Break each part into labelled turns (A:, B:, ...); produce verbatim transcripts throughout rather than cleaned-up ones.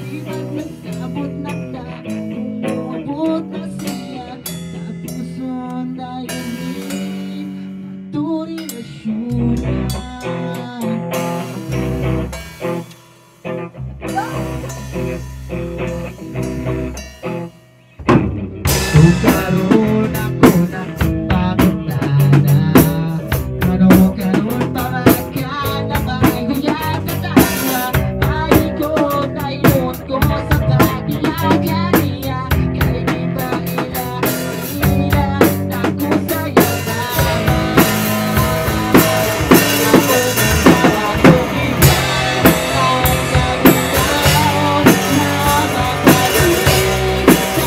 A: Di man nagsabot na ta, umuabot na siya. Sa puso dahil di maturi na syunan. Karon ako na pagkutana, karon karon para ka na mahuyag ka tawa. Paikot na inot ko sa kagiyag-kaniya, kay di ba ila ila na kung sa'yo naman. Ako nagsawa kong ikaw ay nagitaw na mapalitan.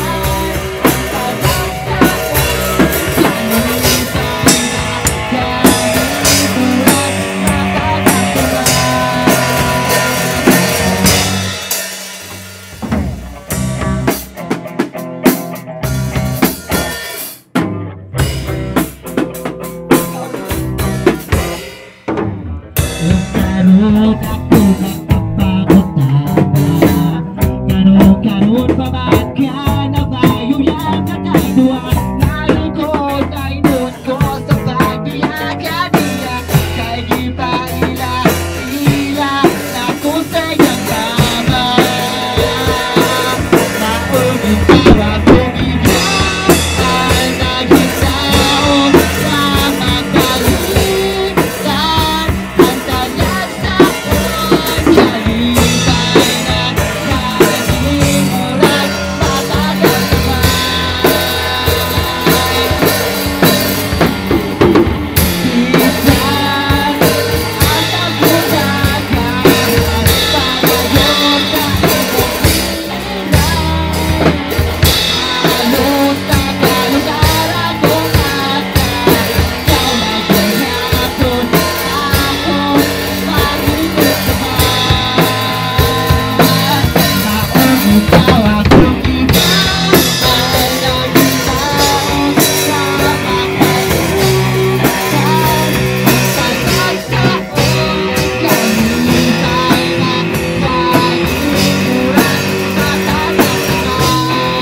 A: Karot ako nagpapagutana, karot-karot pabad ka na bayuyang kakaidwa. Nalikod ay nun ko sa pagbiyaganiya, kay di pa ila ila na kung sa'yang tama. Maunong tawa kong ikaw ay nagitaw na magalitan. Ang talag sa uwan, kalipay na kalimuran, matagal naman. Minsan, ang pagkutaka at pangayong halos nakalugaran kong akal. Ikaw naghihapon, ako malimit naman. Maunong tawa kong ikaw ay nagitaw na mapalitan. Talag sa uwan, kalipay na kalimuran, matagal naman.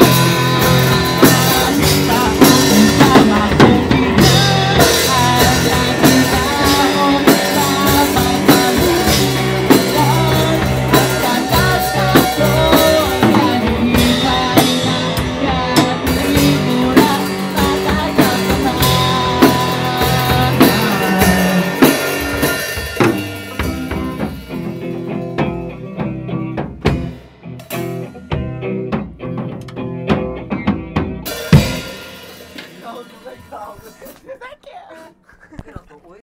A: Maunong tawa kong ikaw ay nagitaw na mapalitan. Ang talag sa uwan, kalipay na kalimuran, matagal naman.